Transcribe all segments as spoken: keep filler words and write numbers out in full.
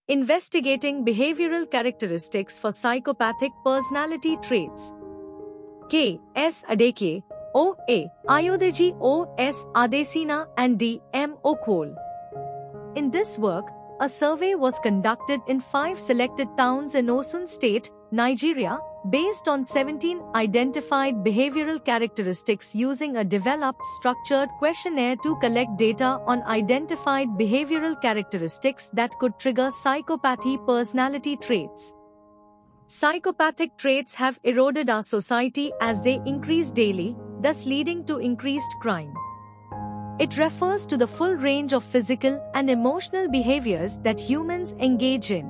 Investigating behavioral characteristics for psychopathic personality traits. K. S. Adekye, O. A. Ayodeji, O. S. Adesina, and D. M. Okwol. In this work, a survey was conducted in five selected towns in Osun State, Nigeria, based on seventeen identified behavioral characteristics using a developed structured questionnaire to collect data on identified behavioral characteristics that could trigger psychopathy personality traits. Psychopathic traits have eroded our society as they increase daily, thus leading to increased crime. It refers to the full range of physical and emotional behaviors that humans engage in.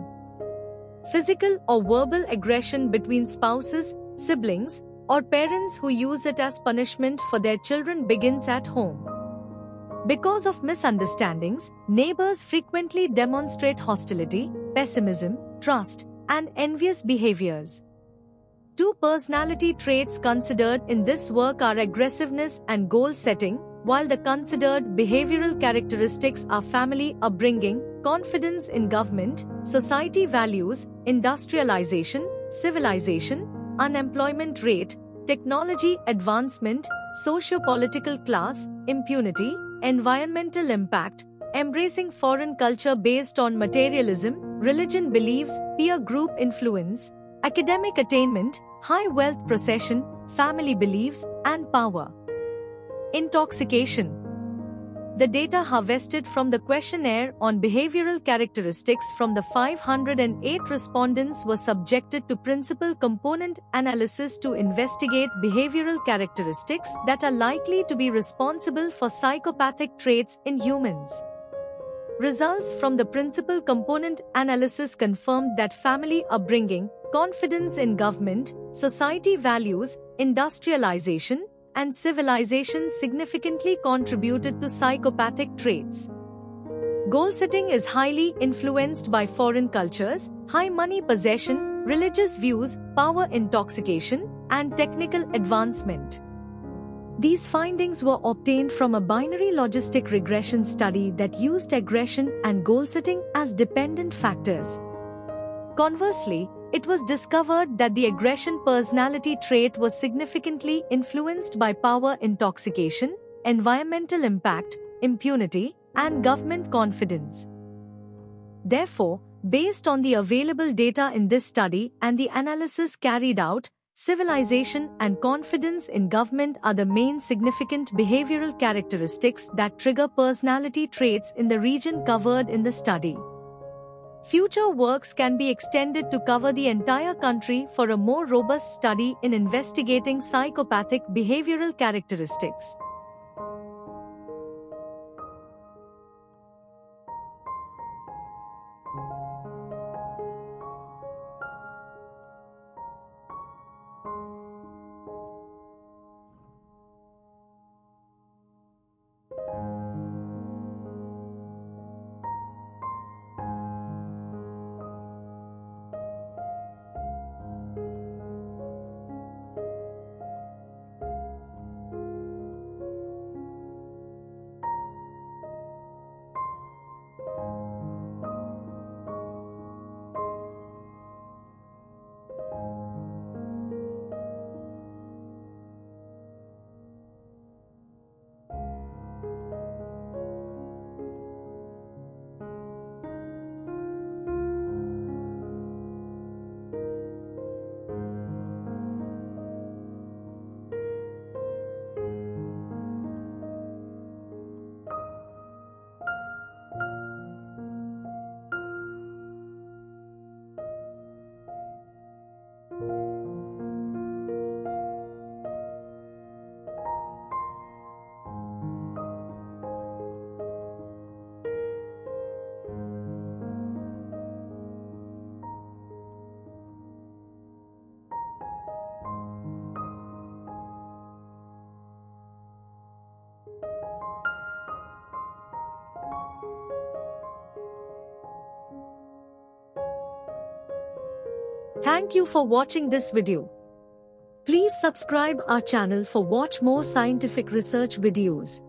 Physical or verbal aggression between spouses, siblings, or parents who use it as punishment for their children begins at home. Because of misunderstandings, neighbors frequently demonstrate hostility, pessimism, trust, and envious behaviors. Two personality traits considered in this work are aggressiveness and goal setting, while the considered behavioral characteristics are family upbringing, confidence in government, society values, industrialization, civilization, unemployment rate, technology advancement, socio-political class, impunity, environmental impact, embracing foreign culture based on materialism, religion beliefs, peer group influence, academic attainment, high wealth possession, family beliefs, and power. Intoxication. The data harvested from the questionnaire on behavioral characteristics from the five hundred eight respondents were subjected to principal component analysis to investigate behavioral characteristics that are likely to be responsible for psychopathic traits in humans. Results from the principal component analysis confirmed that family upbringing, confidence in government, society values, industrialization, and civilization significantly contributed to psychopathic traits. Goal setting is highly influenced by foreign cultures, high money possession, religious views, power intoxication, and technical advancement. These findings were obtained from a binary logistic regression study that used aggression and goal setting as dependent factors. Conversely, it was discovered that the aggression personality trait was significantly influenced by power intoxication, environmental impact, impunity, and government confidence. Therefore, based on the available data in this study and the analysis carried out, civilization and confidence in government are the main significant behavioral characteristics that trigger personality traits in the region covered in the study. Future works can be extended to cover the entire country for a more robust study in investigating psychopathic behavioral characteristics. Thank you for watching this video. Please subscribe our channel for watch more scientific research videos.